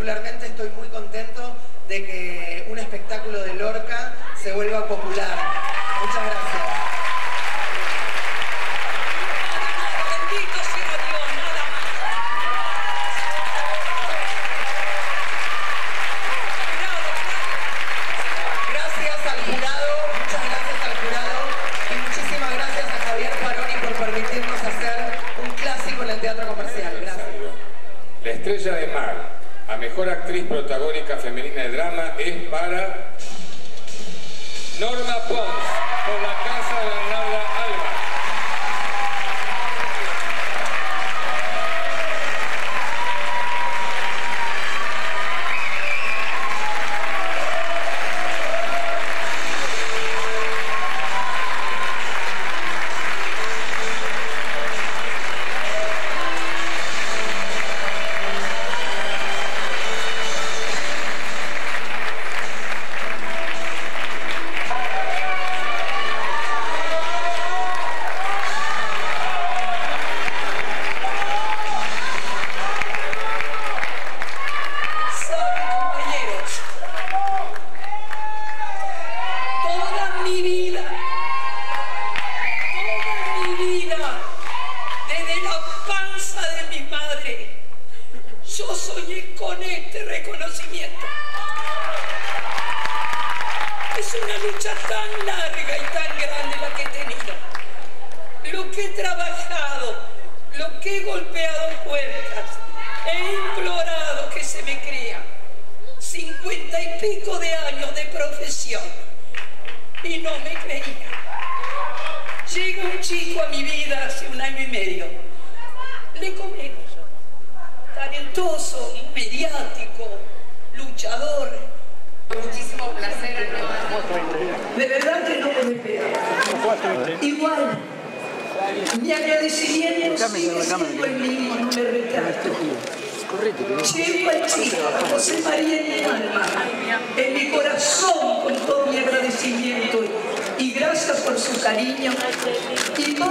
particularmente estoy muy contento de que un espectáculo de Lorca se vuelva popular. Muchas gracias. Bendito sea Dios, nada más. Gracias al jurado, muchas gracias al jurado y muchísimas gracias a Javier Faroni por permitirnos hacer un clásico en el Teatro Comercial. Gracias. La Estrella de Mar a Mejor Actriz Protagónica Femenina de Drama es para Norma Pons, por La Casa de Bernarda Alba. Yo soñé con este reconocimiento. Es una lucha tan larga y tan grande la que he tenido. Lo que he trabajado, lo que he golpeado puertas, he implorado que se me crea. 50 y pico de años de profesión y no me creía. Llega un chico a mi vida hace 1 año y medio. Le comento. Talentoso, mediático, luchador. Muchísimo placer. De verdad que no me esperaba. Igual, mi agradecimiento sigue siendo el mismo, no me retrato. Llevo al chico, a José María en mi alma, en mi corazón, con todo mi agradecimiento. Y gracias por su cariño y por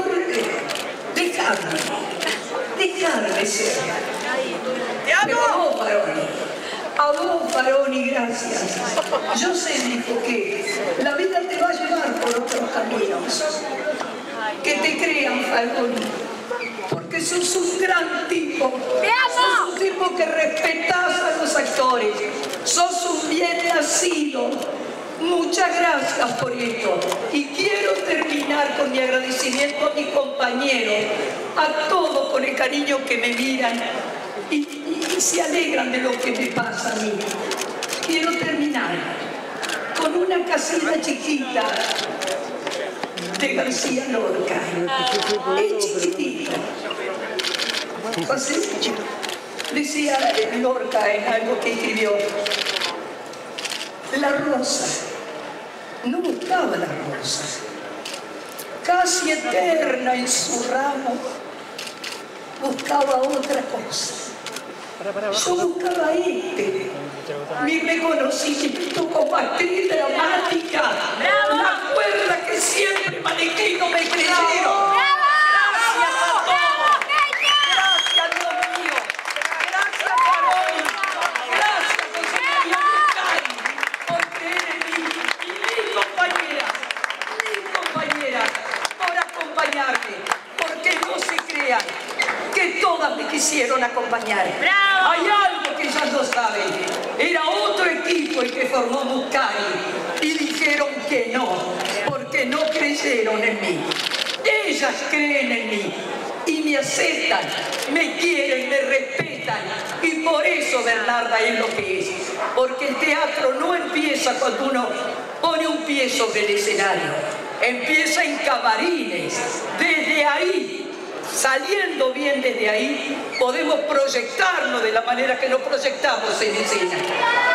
dejarme ser. Pero a vos, Faroni, gracias. Yo sé, dijo, que la vida te va a llevar por otros caminos. Que te crean, Faroni, porque sos un gran tipo. Sos un tipo que respetás a los actores. Sos un bien nacido. Muchas gracias por esto. Y quiero terminar con mi agradecimiento a mis compañeros, a todos con el cariño que me miran y se alegran de lo que me pasa a mí. Quiero terminar con una casita chiquita de García Lorca. Es chiquitita. Decía Lorca en algo que escribió: la rosa, no buscaba la rosa, casi eterna en su ramo, buscaba otra cosa. Yo buscaba mi reconocimiento como actriz dramática, la cuerda que siempre manejé y no me creyeron. Gracias a todos, gracias Dios mío, gracias Faroni, gracias José María Muscari, por creer en mí, y mis compañeras, por acompañarme, porque no se crean que todas me quisieron acompañar. ¡Bravo! Hay algo que ya no saben. Era otro equipo el que formó Muscari y dijeron que no, porque no creyeron en mí. Ellas creen en mí y me aceptan, me quieren, me respetan, y por eso Bernarda es lo que es. Porque el teatro no empieza cuando uno pone un pie sobre el escenario, empieza en camarines. Desde ahí, saliendo bien desde ahí, podemos proyectarnos de la manera que nos proyectamos en escena.